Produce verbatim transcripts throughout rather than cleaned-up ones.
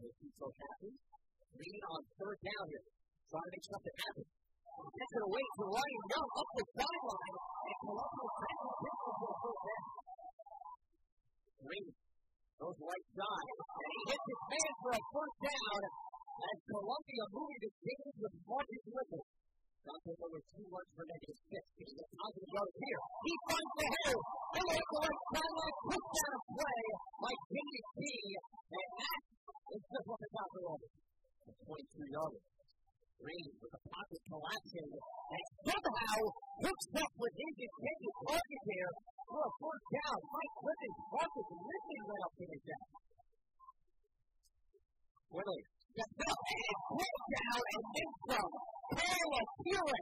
they keep so happy. Reed on third down here. Trying to make something happen. Gets it away to Ryan Young up the sideline. And Columbia tackles him for the first down. Reed goes right side. And he hits his man for a first down. As Columbia moving to James with Marcus Whipple. Dante over two runs for negative six. He's a positive yard here. He finds the hole. And it's the right sideline. Touchdown play by Jamie P. And that is just what the top of over. A twenty-two yarder. Green with the pocket collapsing. And somehow hooks up with his intended target here for a first down. Mike Clifford's Marcus lifting right up to the down. Willie steps up and pulls down and then some. Kyle Pure.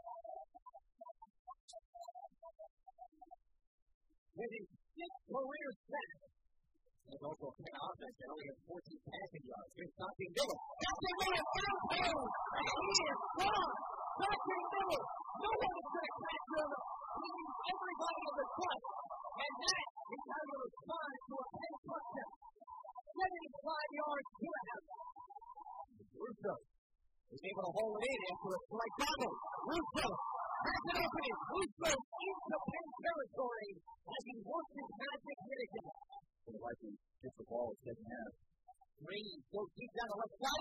With his sixth career sack. There's also a clean offense that only has fourteen passing yards. Here's Dante Miller. Dante Miller found him. And he is gone. Dante Miller. No one is going to catch him. He needs everybody in the clutch. And that is how you respond to a ten touchdown. seventy-five yards to a half. Russo is able to hold it in after a strike double. Russo has an opening. Russo into Penn territory as he works his magic hit again. Looks like he gets the ball at second half. Green goes deep down the left side.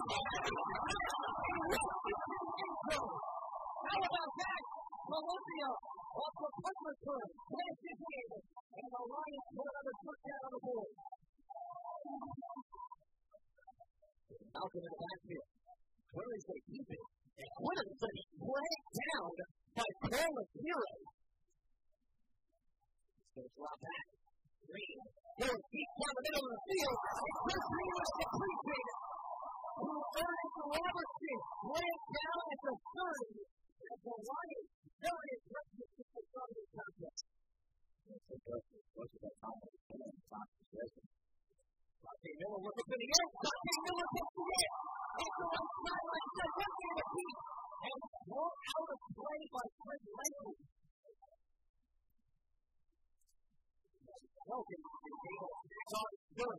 How about that? Columbia off the punt return. Plants his hand. And the Lions put another touchdown on the board. Malcolm in the backfield. Quillen's going to keep it. And Quillen's going to be dragged down by Kyle Pure. He's going to drop back. Green goes deep down the middle of the field. And Chris Green was completed. Who earns Robertson. Dragged down at the thirty. As the Lions start his breakfast with the starting contest. That's a good one. What's that comment? Dante Miller looking for the end. Dante Miller gets the end. Off the right sideline. He's looking at the feet. And thrown out of play by Fred Langley. Welcome to the table. It's on Miller.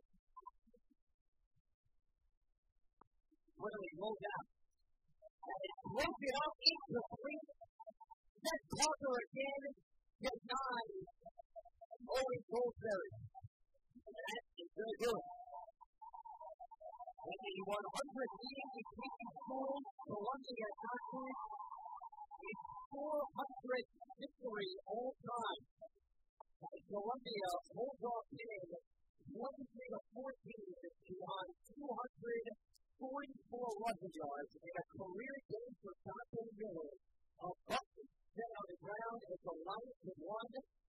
Quickly rolled out. And it broke it up into three. Seth Parker again. Denied. Owen Goldsberry. That is going to do it. With the one hundred meetings between schools, Columbia Conference is four hundredth victory all time. As Columbia holds off in twenty-three to fourteen beyond two hundred forty-four rushing yards in a career game for Dante Miller. A bucket set on the ground as the Lions have won